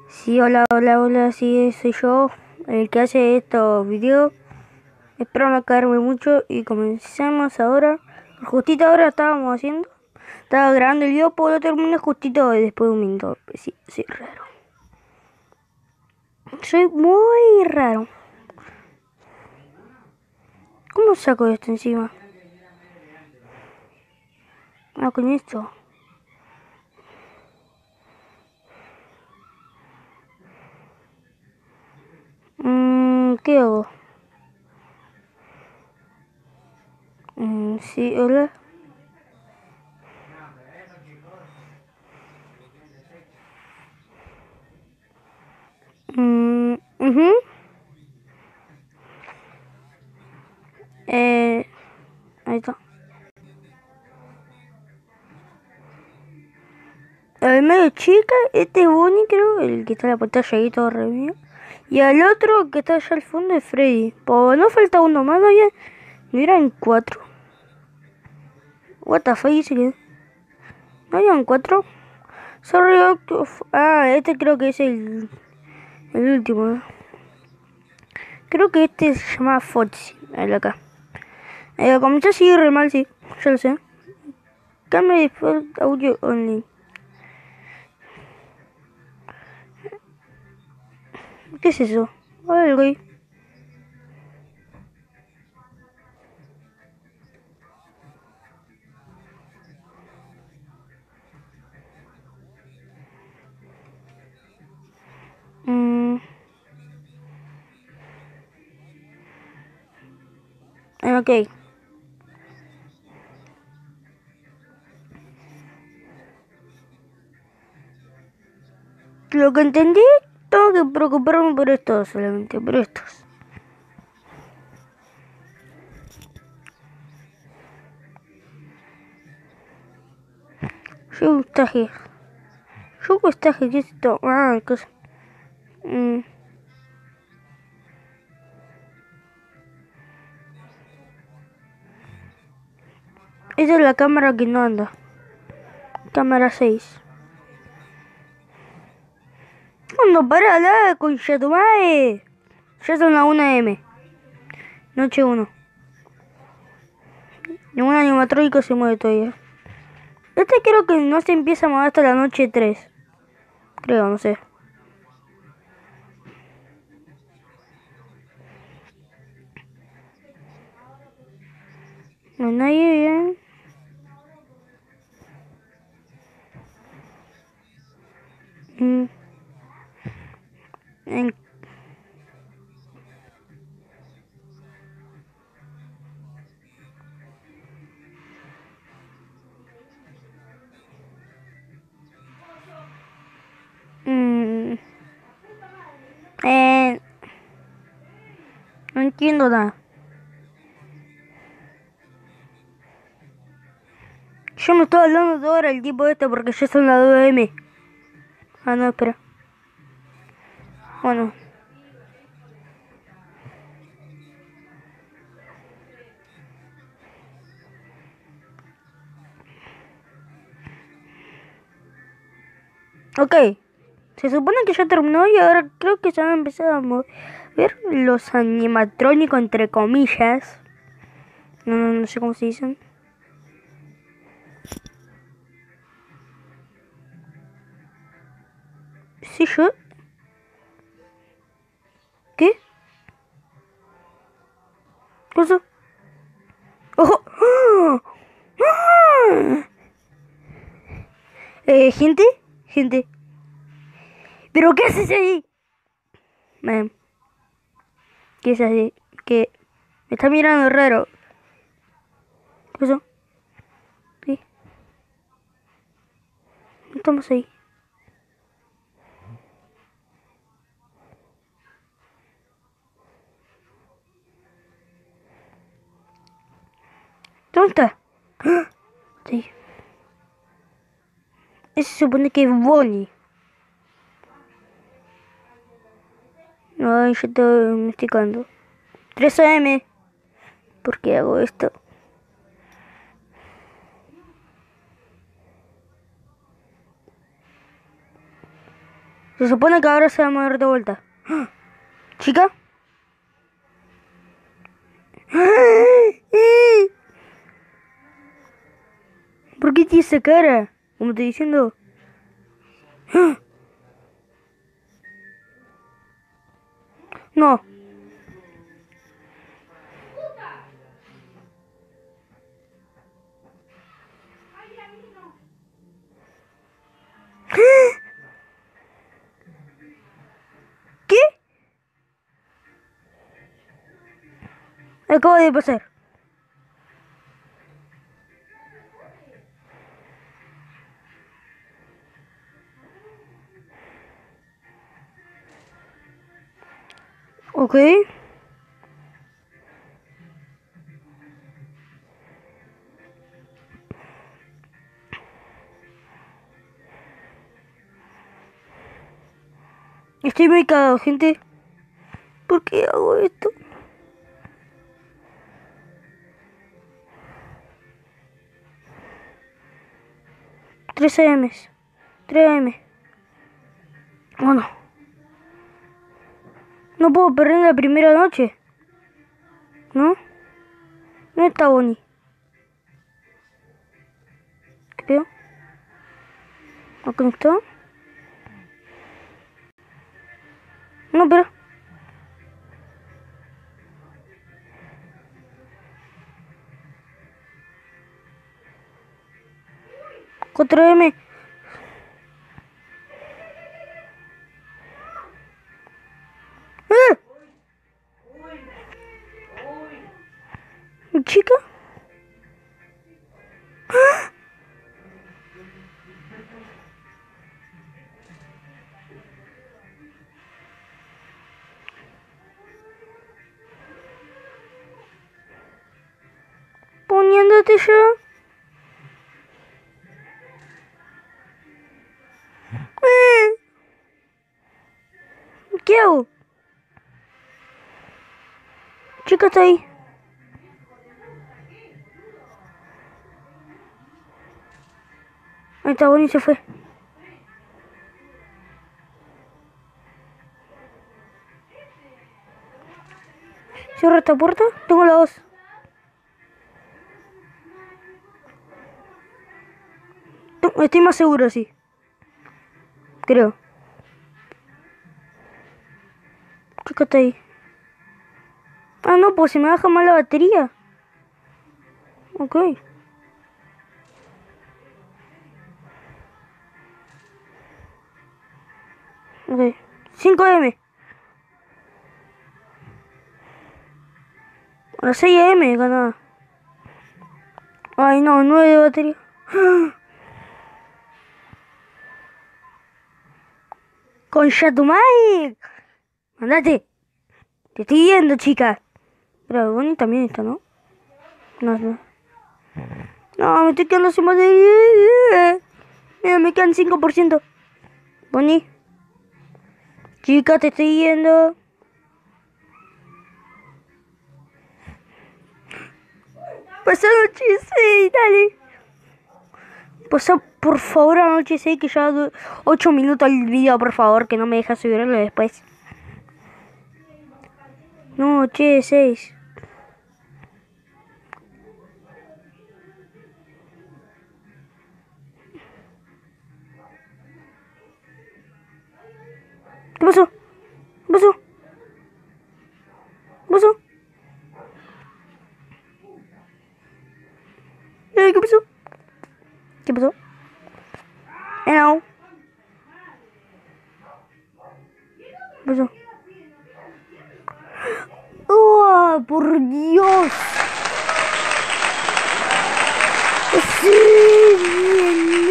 Sí, hola, hola, hola, sí, soy yo, el que hace estos videos. Espero no caerme mucho y comenzamos ahora. Justito ahora estaba grabando el video, pues lo terminé justito después de un minuto. Sí, soy raro. Soy muy raro. ¿Cómo saco esto encima? Ah, con esto. ¿Qué hago? Sí, hola. Ujú. Ahí está. El medio chica, este es Bonnie, creo, el que está en la pantalla ahí todo re. Y al otro que está allá al fondo es Freddy. Pues no falta uno más, ¿no? Ya no eran cuatro. What the fuck, dice que. ¿No eran cuatro? Sorry, este creo que es el último, ¿no? Creo que este se llama Foxy, el de acá. Comenzó así re mal, sí, ya lo sé. Camera default audio only. ¿Qué es eso? Algo ahí. Mm, ok. Lo que entendí, tengo que preocuparme por estos solamente, por estos. Yo gustaje. Yo gustaje, ¿qué es esto? Ah, cosa. Mm. Esa es la cámara que no anda. Cámara 6. Cuando para la concha tu madre. Ya son las 1 AM. Noche 1. Ningún animatrónico se mueve todavía. Este creo que no se empieza a mover hasta la noche 3. Creo, no sé. No hay nadie bien. Mm, en- mm, eh, no entiendo nada. Yo me estoy hablando de ahora el tipo este porque ya son las 2 AM. Ah, no, espera. Bueno. Ok. Se supone que ya terminó y ahora creo que se van a empezar a mover los animatrónicos entre comillas. No sé cómo se dicen. Sí, yo. ¿Qué? ¿Cosa? ¡Ojo! ¡Ah! ¡Ah! Gente, gente. ¿Pero qué haces ahí? Man, ¿qué haces ahí? Que me está mirando raro. ¿Qué pasó? ¿Qué? No estamos ahí. ¿Dónde está? ¡Ah! Sí. Ese se supone que es Bonnie. Ay, yo estoy investigando. 3 AM. ¿Por qué hago esto? Se supone que ahora se va a mover de vuelta. ¿Chica? ¿Por qué tiene esa cara? Como te diciendo. No. ¿Qué? Acaba de pasar. Ok. Estoy muy cagado, gente. ¿Por qué hago esto? Tres AM. 3 AM. Bueno. No puedo perder la primera noche. ¿No? No está Bonnie. Creo. ¿No conectó? No, pero... Cuatro M. ¡Ah! ¿Chica? Poniéndote yo. ¿Qué hago? Chica está ahí. Ahí está, Bonnie se fue. Cierra esta puerta. Tengo la voz. Estoy más seguro, sí. Creo. Chica está ahí. Ah, no, pues se me baja mal la batería. Ok. Ok. 5 AM. A las 6 AM ganaba. Ay, no, 9 de batería. ¡Concha tu madre! ¡Andate! Te estoy viendo, chica. Pero Bonnie también está, ¿no? No, no. No, me estoy quedando sin batería. Mira, me quedan 5%. Bonnie. Chica, te estoy viendo. Pasa noche 6, dale. Pasa por favor a noche 6 que ya 8 minutos el video, por favor, que no me deja subirlo después. Noche 6. ¿Qué pasó? ¿Qué pasó? ¿Qué pasó? ¿Qué pasó? ¿Qué pasó? No. ¿Qué pasó? ¡Oh, por Dios! ¡Sí!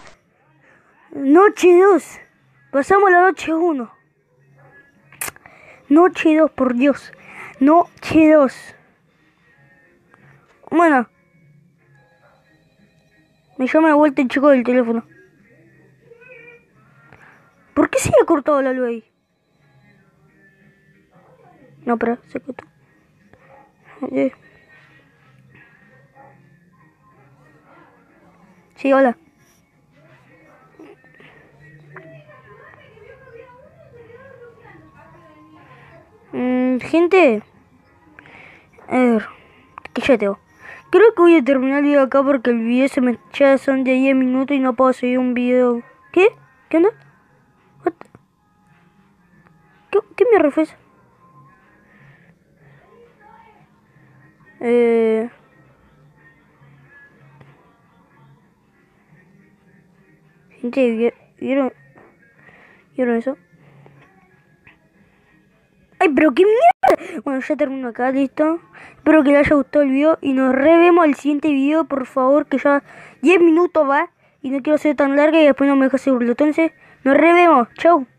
Noche 2. Pasamos la noche 1. Noche 2, por Dios. Noche 2. Bueno. Me llama de vuelta el chico del teléfono. ¿Por qué se le ha cortado la luz ahí? No, pero se cortó. Sí, hola. Gente, a ver, que ya tengo. Creo que voy a terminar el video acá porque el video ya son de 10 minutos y no puedo seguir un video. ¿Qué? ¿Qué onda? What? ¿Qué mierda fue eso? Gente, ¿vieron eso? ¡Ay, pero qué mierda! Bueno, ya termino acá, listo. Espero que les haya gustado el video y nos revemos al siguiente video, por favor, que ya 10 minutos va y no quiero ser tan larga y después no me dejo seguro. Entonces, nos revemos. Chau.